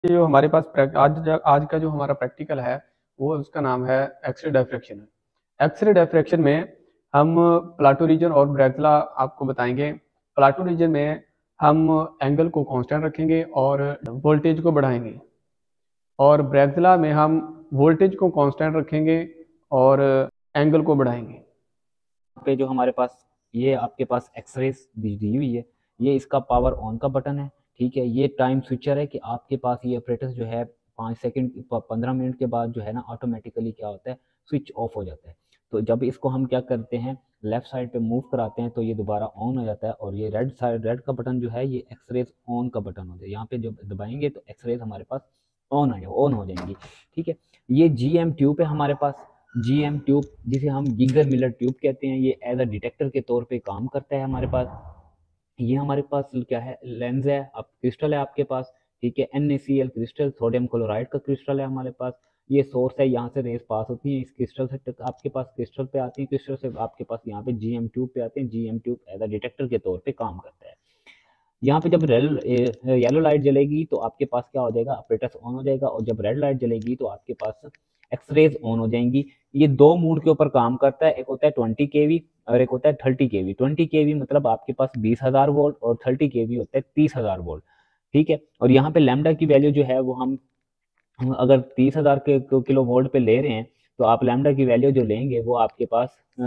जो हमारे पास आज का जो हमारा प्रैक्टिकल है वो उसका नाम है एक्सरे डायफ्रैक्शन। एक्सरे डायफ्रैक्शन में हम प्लाटो रीजन और ब्रैगला आपको बताएंगे। प्लाटो रीजन में हम एंगल को कांस्टेंट रखेंगे और वोल्टेज को बढ़ाएंगे, और ब्रैगला में हम वोल्टेज को कांस्टेंट रखेंगे और एंगल को बढ़ाएंगे। पे जो हमारे पास ये आपके पास एक्सरेज दी हुई है, ये इसका पावर ऑन का बटन है। ठीक है, ये टाइम स्विचर है कि आपके पास ये ऑपरेटर्स जो है 5 सेकंड 15 मिनट के बाद जो है ना ऑटोमेटिकली क्या होता है, स्विच ऑफ हो जाता है। तो जब इसको हम क्या करते हैं, लेफ्ट साइड पे मूव कराते हैं तो ये दोबारा ऑन हो जाता है, और ये रेड का बटन जो है ये एक्सरेज ऑन का बटन हो जाए। यहाँ पे जब दबाएंगे तो एक्सरेज हमारे पास ऑन हो जाएंगी। ठीक है, ये GM ट्यूब है हमारे पास। GM ट्यूब जिसे हम गिगर मिलर ट्यूब कहते हैं, ये एज अ डिटेक्टर के तौर पे काम करता है हमारे पास। ये हमारे पास क्या है, लेंस है, अब क्रिस्टल है आपके पास। ठीक है, NaCl क्रिस्टल, सोडियम क्लोराइड का क्रिस्टल है हमारे पास। ये सोर्स है, यहाँ से रेस पास होती है इस क्रिस्टल से, आपके पास क्रिस्टल पे आती है, क्रिस्टल से आपके पास यहाँ पे GM ट्यूब पे आते हैं। GM tube as a detector के तौर पे काम करता है। यहाँ पे जब येलो लाइट जलेगी तो आपके पास क्या हो जाएगा, ऑपरेटर्स ऑन हो जाएगा, और जब रेड लाइट जलेगी तो आपके पास एक्सरेज ऑन हो जाएंगी। ये दो मोड के ऊपर काम करता है, एक होता है 20 kV और एक होता है 30 kV। 20 kV मतलब आपके पास 20,000 वोल्ट, और 30 kV होता है 30,000 वोल्ट। ठीक है, और यहाँ पे लैम्डा की वैल्यू जो है वो हम अगर 30,000 के किलो वोल्ट पे ले रहे हैं तो आप लैम्डा की वैल्यू जो लेंगे वो आपके पास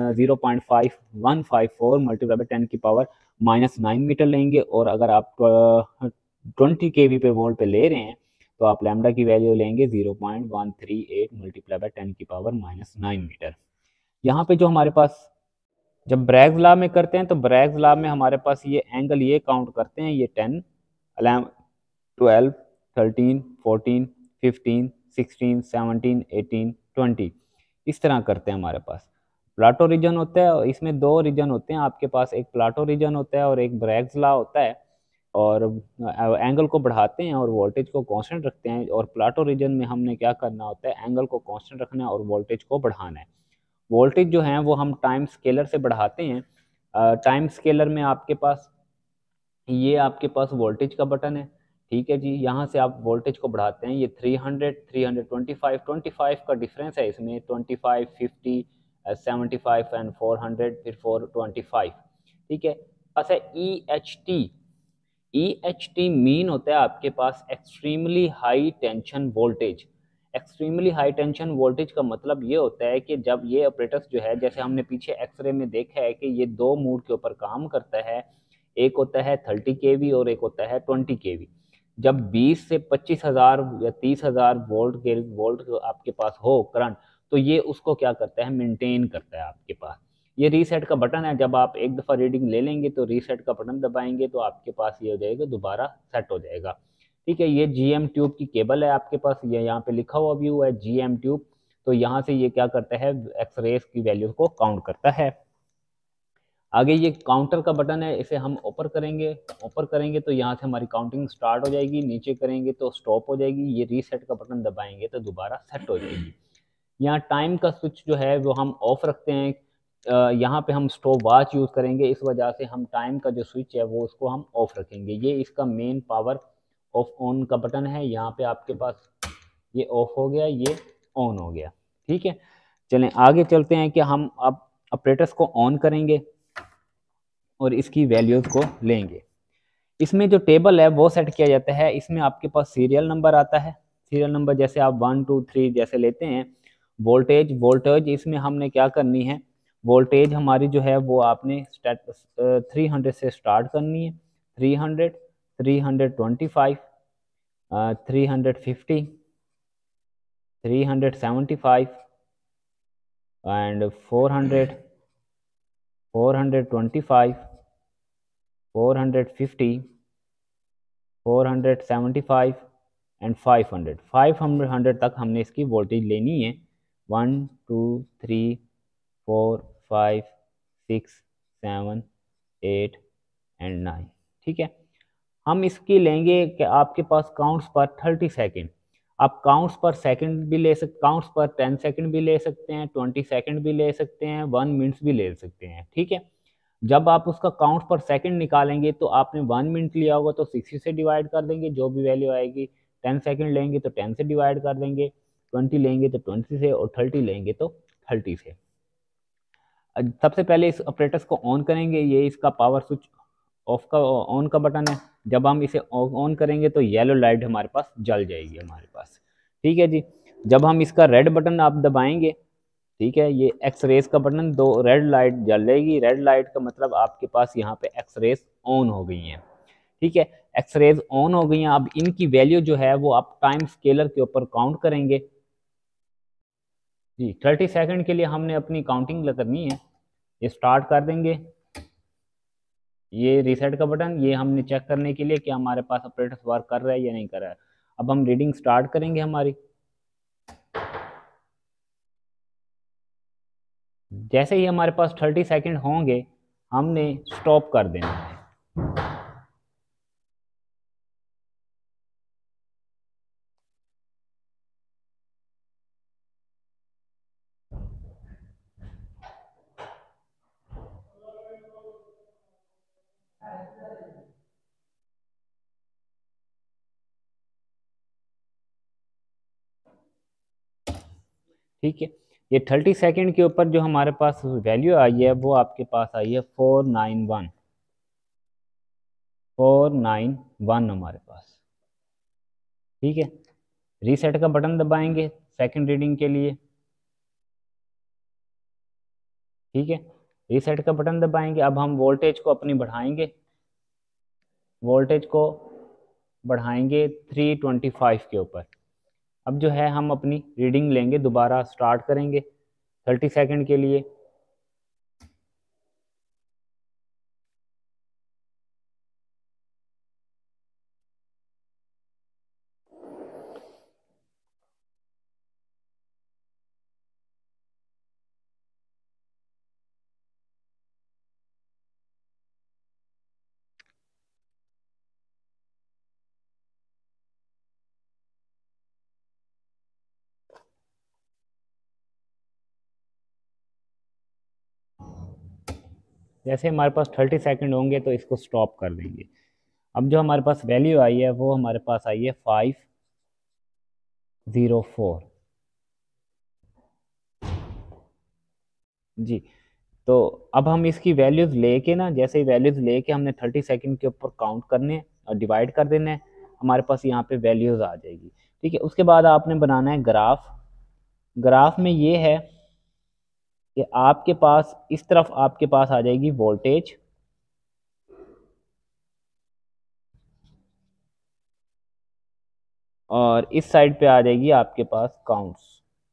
0.5154 मल्टीप्लाई बाई 10⁻⁻⁹ मीटर लेंगे। और अगर आप 20 kV पे वोल्ट पे ले रहे हैं तो आप लैम्डा की वैल्यू लेंगे 0.138 मल्टीप्लाई बाई 10⁻⁹ मीटर। यहाँ पे जो हमारे पास जब ब्रैग्स लॉ में करते हैं तो ब्रैग्स लॉ में हमारे पास ये एंगल ये काउंट करते हैं, ये 10, 12, 13, 14, 15, 16, 17, 18, 20 इस तरह करते हैं हमारे पास। प्लाटो रीजन होता है, और इसमें दो रीजन होते हैं आपके पास, एक प्लाटो रीजन होता है और एक ब्रैग्स लॉ होता है। और एंगल को बढ़ाते हैं और वोल्टेज को कांस्टेंट रखते हैं। और प्लाटो रीजन में हमने क्या करना होता है, एंगल को कांस्टेंट रखना है और वोल्टेज को बढ़ाना है। वोल्टेज जो है वो हम टाइम स्केलर से बढ़ाते हैं। टाइम स्केलर में आपके पास ये आपके पास वोल्टेज का बटन है। ठीक है जी, यहाँ से आप वोल्टेज को बढ़ाते हैं। ये 300, 325, 25 का डिफरेंस है इसमें, 25, 50, 75 एंड 400, फिर 425। ठीक है, अच्छा EHT मीन होता है आपके पास extremely high tension voltage. Extremely high tension voltage का मतलब ये होता है कि जब ये ऑपरेटर्स जो है, जैसे हमने पीछे एक्सरे में देखा है कि ये दो मोड के ऊपर काम करता है, एक होता है 30 kV और एक होता है 20 kV। जब 20 से 25,000 या 30,000 वोल्ट आपके पास हो करंट, तो ये उसको क्या करता है, मेंटेन करता है आपके पास। ये रीसेट का बटन है, जब आप एक दफ़ा रीडिंग ले लेंगे तो रीसेट का बटन दबाएंगे तो आपके पास ये हो जाएगा, दोबारा सेट हो जाएगा। ठीक है, ये GM ट्यूब की केबल है आपके पास, ये यहाँ पे लिखा हुआ भी हुआ है GM ट्यूब। तो यहाँ से ये क्या करता है, एक्सरेज की वैल्यू को काउंट करता है। आगे ये काउंटर का बटन है, इसे हम ऊपर करेंगे तो यहाँ से हमारी काउंटिंग स्टार्ट हो जाएगी, नीचे करेंगे तो स्टॉप हो जाएगी। ये रीसेट का बटन दबाएंगे तो दोबारा सेट हो जाएगी। यहाँ टाइम का स्विच जो है वो हम ऑफ रखते हैं। यहाँ पे हम स्टॉप वॉच यूज़ करेंगे, इस वजह से हम टाइम का जो स्विच है वो उसको हम ऑफ रखेंगे। ये इसका मेन पावर ऑफ ऑन का बटन है। यहाँ पे आपके पास ये ऑफ हो गया, ये ऑन हो गया। ठीक है, चलें आगे चलते हैं कि हम अब ऑपरेटर्स को ऑन करेंगे और इसकी वैल्यूज को लेंगे। इसमें जो टेबल है वो सेट किया जाता है, इसमें आपके पास सीरियल नंबर आता है। सीरियल नंबर जैसे आप 1, 2, 3 जैसे लेते हैं। वोल्टेज इसमें हमने क्या करनी है, वोल्टेज हमारी जो है वो आपने 300 से स्टार्ट करनी है। 300, 325, 350, 375 एंड 400, 425, 450, 475 एंड 500। 500 तक हमने इसकी वोल्टेज लेनी है। 1, 2, 3, 4, 5, 6, 7, 8 एंड 9। ठीक है, हम इसकी लेंगे कि आपके पास काउंट्स पर 30 सेकेंड। आप काउंट्स पर सेकंड भी ले सकते, काउंट्स पर 10 सेकंड भी ले सकते हैं, 20 सेकंड भी ले सकते हैं, 1 मिनट भी ले सकते हैं। ठीक है, जब आप उसका काउंट पर सेकंड निकालेंगे तो आपने 1 मिनट लिया होगा तो 60 से डिवाइड कर देंगे, जो भी वैल्यू आएगी 10 सेकंड लेंगे तो 10 से डिवाइड कर देंगे, 20 लेंगे तो 20 से, और 30 लेंगे तो 30 से। सबसे पहले इस ऑपरेटर्स को ऑन करेंगे, ये इसका पावर स्विच ऑफ का ऑन का बटन है। जब हम इसे ऑन करेंगे तो येलो लाइट हमारे पास जल जाएगी हमारे पास, ठीक है जी। जब हम इसका रेड बटन आप दबाएंगे, ठीक है, ये एक्स रेज का बटन, दो रेड लाइट जल जाएगी। रेड लाइट का मतलब आपके पास यहाँ पे एक्स रेज ऑन हो गई हैं, ठीक है। एक्स रेज ऑन हो गई हैं। अब इनकी वैल्यू जो है वो आप टाइम स्केलर के ऊपर काउंट करेंगे जी। 30 सेकंड के लिए हमने अपनी काउंटिंग करनी है। ये स्टार्ट कर देंगे, ये रीसेट का बटन, ये हमने चेक करने के लिए कि हमारे पास ऑपरेटर्स वर्क कर रहा है या नहीं कर रहा है। अब हम रीडिंग स्टार्ट करेंगे हमारी। जैसे ही हमारे पास 30 सेकंड होंगे हमने स्टॉप कर देना है। ठीक है, ये 30 सेकंड के ऊपर जो हमारे पास वैल्यू आई है वो आपके पास आई है 491 हमारे पास, ठीक है। रीसेट का बटन दबाएंगे सेकंड रीडिंग के लिए, ठीक है। रीसेट का बटन दबाएंगे। अब हम वोल्टेज को अपनी बढ़ाएंगे, वोल्टेज को बढ़ाएंगे 325 के ऊपर। अब जो है हम अपनी रीडिंग लेंगे, दोबारा स्टार्ट करेंगे 30 सेकंड के लिए। जैसे हमारे पास 30 सेकंड होंगे तो इसको स्टॉप कर देंगे। अब जो हमारे पास वैल्यू आई है वो हमारे पास आई है 504 जी। तो अब हम इसकी वैल्यूज लेके ना, जैसे ही वैल्यूज लेके हमने 30 सेकंड के ऊपर काउंट करने और डिवाइड कर देना है, हमारे पास यहाँ पे वैल्यूज आ जाएगी, ठीक है। उसके बाद आपने बनाना है ग्राफ। ग्राफ में ये है कि आपके पास इस तरफ आपके पास आ जाएगी वोल्टेज, और इस साइड पे आ जाएगी आपके पास काउंट्स,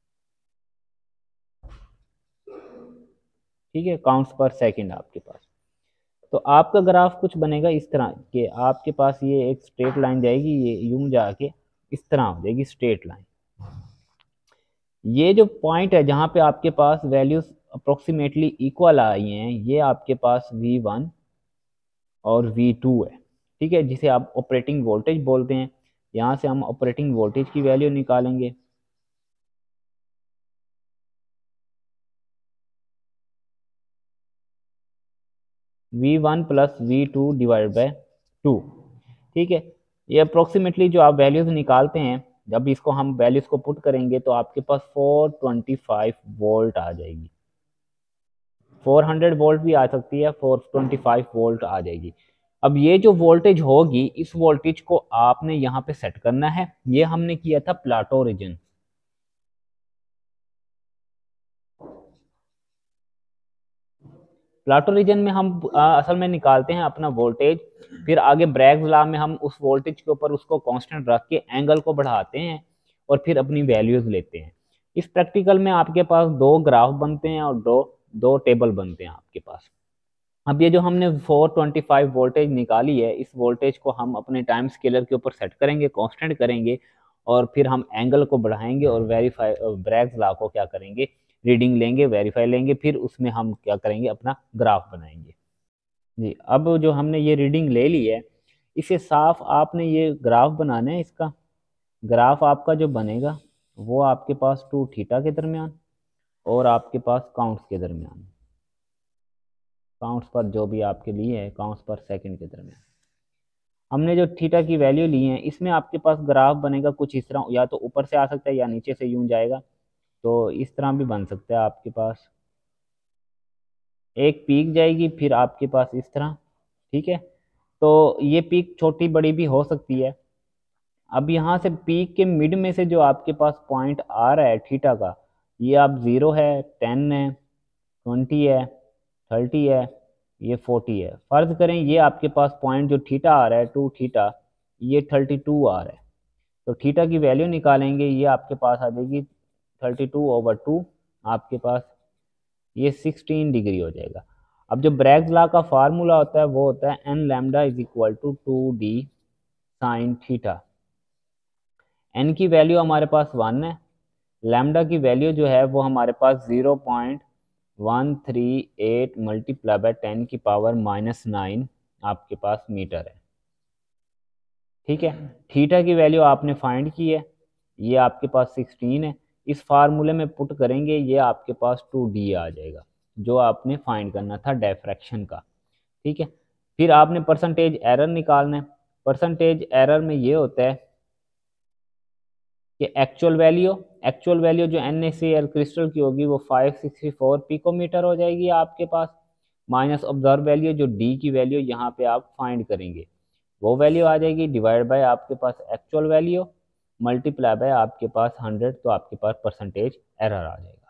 ठीक है, काउंट्स पर सेकंड आपके पास। तो आपका ग्राफ कुछ बनेगा इस तरह कि आपके पास ये एक स्ट्रेट लाइन जाएगी, ये यूं जाके इस तरह हो जाएगी स्ट्रेट लाइन। ये जो पॉइंट है जहां पे आपके पास वैल्यूज अप्रोक्सीमेटली इक्वल आई हैं, ये आपके पास V1 और V2 है, ठीक है, जिसे आप ऑपरेटिंग वोल्टेज बोलते हैं। यहाँ से हम ऑपरेटिंग वोल्टेज की वैल्यू निकालेंगे। V1 plus V2 divide by 2, ठीक है। ये अप्रोक्सीमेटली जो आप वैल्यूज निकालते हैं, जब इसको हम वैल्यूज को पुट करेंगे तो आपके पास 425 वोल्ट आ जाएगी। 400 वोल्ट भी आ सकती है, 425 वोल्ट आ जाएगी। अब ये जो वोल्टेज होगी, इस वोल्टेज को आपने यहाँ पे सेट करना है। ये हमने किया था प्लाटो रीजन। प्लाटो रीजन में हम असल में निकालते हैं अपना वोल्टेज, फिर आगे ब्रैग्स लॉ में हम उस वोल्टेज के ऊपर उसको कांस्टेंट रख के एंगल को बढ़ाते हैं और फिर अपनी वैल्यूज लेते हैं। इस प्रैक्टिकल में आपके पास दो ग्राफ बनते हैं और दो दो टेबल बनते हैं आपके पास। अब ये जो हमने 425 वोल्टेज निकाली है, इस वोल्टेज को हम अपने टाइम स्केलर के ऊपर सेट करेंगे, कांस्टेंट करेंगे, और फिर हम एंगल को बढ़ाएंगे और वेरीफाई ब्रैग्स लॉ को क्या करेंगे, रीडिंग लेंगे, वेरीफाई लेंगे, फिर उसमें हम क्या करेंगे, अपना ग्राफ बनाएंगे जी। अब जो हमने ये रीडिंग ले ली है, इसे साफ आपने ये ग्राफ बनाना है। इसका ग्राफ आपका जो बनेगा वो आपके पास 2 थीटा के दरमियान और आपके पास काउंट्स के दरमियान, काउंट्स पर जो भी आपके लिए है, काउंट्स पर सेकंड के दरमियान। हमने जो थीटा की वैल्यू ली है, इसमें आपके पास ग्राफ बनेगा कुछ इस तरह, या तो ऊपर से आ सकता है या नीचे से यूं जाएगा। तो इस तरह भी बन सकता है आपके पास, एक पीक जाएगी फिर आपके पास इस तरह, ठीक है। तो ये पीक छोटी बड़ी भी हो सकती है। अब यहाँ से पीक के मिड में से जो आपके पास पॉइंट आ रहा है थीटा का, ये आप 0 है, 10 है, 20 है, 30 है, ये 40 है। फर्ज करें ये आपके पास पॉइंट जो थीटा आ रहा है 2 थीटा, ये 32 आ रहा है। तो थीटा की वैल्यू निकालेंगे, ये आपके पास आ जाएगी 32/2, आपके पास ये 16 डिग्री हो जाएगा। अब जो ब्रैग्स लॉ का फार्मूला होता है वो होता है n lambda is equal to 2d sine theta. n की वैल्यू हमारे पास 1 है, लैम्डा की वैल्यू जो है वो हमारे पास 0.138 मल्टीप्लाई बाय 10 की पावर -9 आपके पास मीटर है, ठीक है। थीटा की वैल्यू आपने फाइंड की है, ये आपके पास 16 है। इस फार्मूले में पुट करेंगे, ये आपके पास 2d आ जाएगा, जो आपने फाइंड करना था डायफ्रैक्शन का, ठीक है। फिर आपने परसेंटेज एरर निकालना है। परसेंटेज एरर में ये होता है कि एक्चुअल वैल्यू जो NaCl क्रिस्टल की होगी वो 564 पिकोमीटर हो जाएगी आपके पास, माइनस ऑब्जर्व वैल्यू जो डी की वैल्यू यहाँ पे आप फाइंड करेंगे वो वैल्यू आ जाएगी, डिवाइड बाय आपके पास एक्चुअल वैल्यू, मल्टीप्लाई बाय आपके पास 100, तो आपके पास परसेंटेज एरर आ जाएगा।